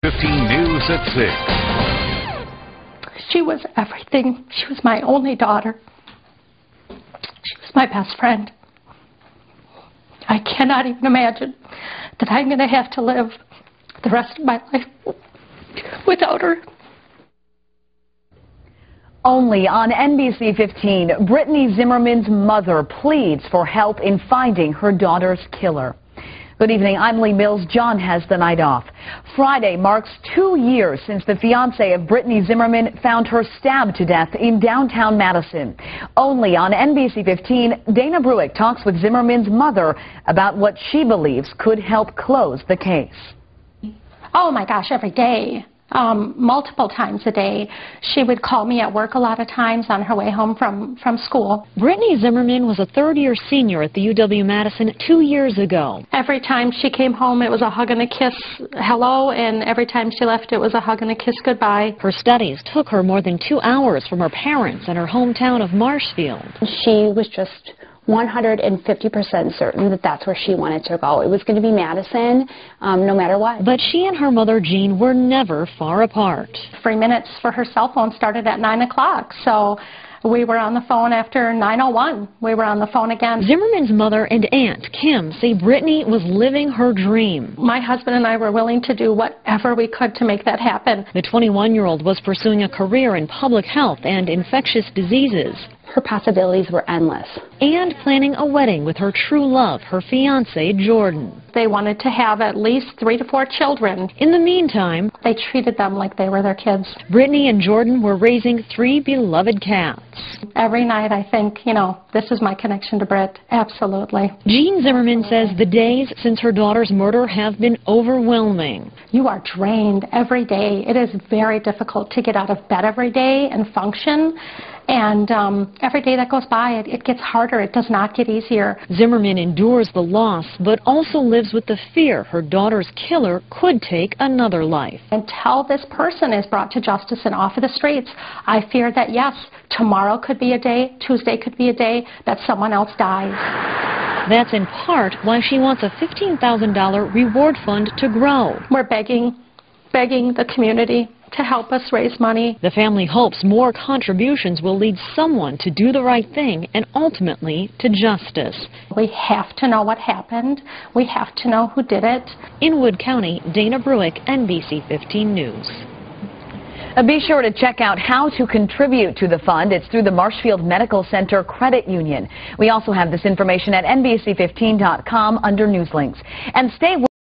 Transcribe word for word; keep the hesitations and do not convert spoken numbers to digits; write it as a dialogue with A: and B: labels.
A: fifteen News at six.
B: She was everything. She was my only daughter. She was my best friend. I cannot even imagine that I'm going to have to live the rest of my life without her.
C: Only on N B C fifteen, Brittany Zimmerman's mother pleads for help in finding her daughter's killer. Good evening, I'm Lee Mills. John has the night off. Friday marks two years since the fiance of Brittany Zimmerman found her stabbed to death in downtown Madison. Only on N B C fifteen, Dana Bruick talks with Zimmerman's mother about what she believes could help close the case.
B: Oh my gosh, every day. Um, multiple times a day. She would call me at work a lot of times on her way home from, from school.
D: Brittany Zimmerman was a third-year senior at the U W-Madison two years ago.
B: Every time she came home, it was a hug and a kiss, hello, and every time she left, it was a hug and a kiss, goodbye.
D: Her studies took her more than two hours from her parents in her hometown of Marshfield.
E: She was just one hundred fifty percent certain that that's where she wanted to go. It was going to be Madison, um, no matter what.
D: But she and her mother, Jean, were never far apart.
B: Free minutes for her cell phone started at nine o'clock, so we were on the phone after nine oh one. We were on the phone again.
D: Zimmerman's mother and aunt, Kim, say Brittany was living her dream.
B: My husband and I were willing to do whatever we could to make that happen.
D: The twenty-one-year-old was pursuing a career in public health and infectious diseases.
E: Her possibilities were endless.
D: And planning a wedding with her true love, her fiance, Jordan.
B: They wanted to have at least three to four children.
D: In the meantime,
B: they treated them like they were their kids.
D: Brittany and Jordan were raising three beloved cats.
B: Every night I think, you know, this is my connection to Britt. Absolutely.
D: Jean Zimmerman says the days since her daughter's murder have been overwhelming.
B: You are drained every day. It is very difficult to get out of bed every day and function. And um, every day that goes by, it, it gets harder. It does not get easier.
D: Zimmerman endures the loss, but also lives with the fear her daughter's killer could take another life.
B: Until this person is brought to justice and off of the streets, I fear that, yes, tomorrow could be a day, Tuesday could be a day that someone else dies.
D: That's in part why she wants a fifteen thousand dollar reward fund to grow.
B: We're begging, begging the community to help us raise money.
D: The family hopes more contributions will lead someone to do the right thing and ultimately to justice.
B: We have to know what happened. We have to know who did it.
D: In Wood County, Dana Bruick, N B C fifteen News.
C: Uh, be sure to check out how to contribute to the fund. It's through the Marshfield Medical Center Credit Union. We also have this information at N B C fifteen dot com under news links. And stay